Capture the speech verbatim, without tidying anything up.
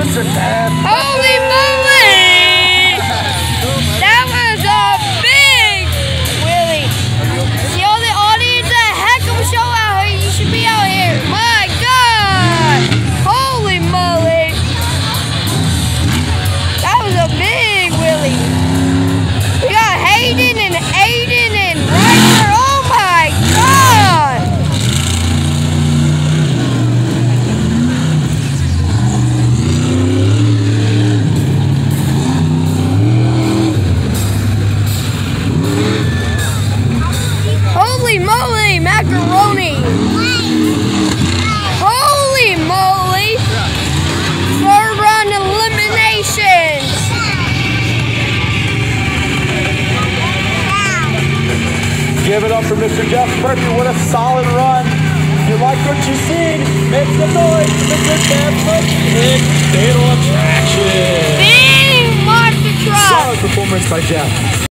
Mister Ted. Holy moly! That was a big Willie. See all the audience, a heck of a show out here. You should be out here. My God! Holy moly! That was a big Willie. We got Hayden and Aiden and Ryder. Oh my God! Holy moly, macaroni! Holy moly! Third round eliminations! Give it up for Mister Jeff Murphy. What a solid run. If you like what you see, make some noise for Mister Jeff Murphy in Fatal Attraction. Big monster truck! Solid performance by Jeff.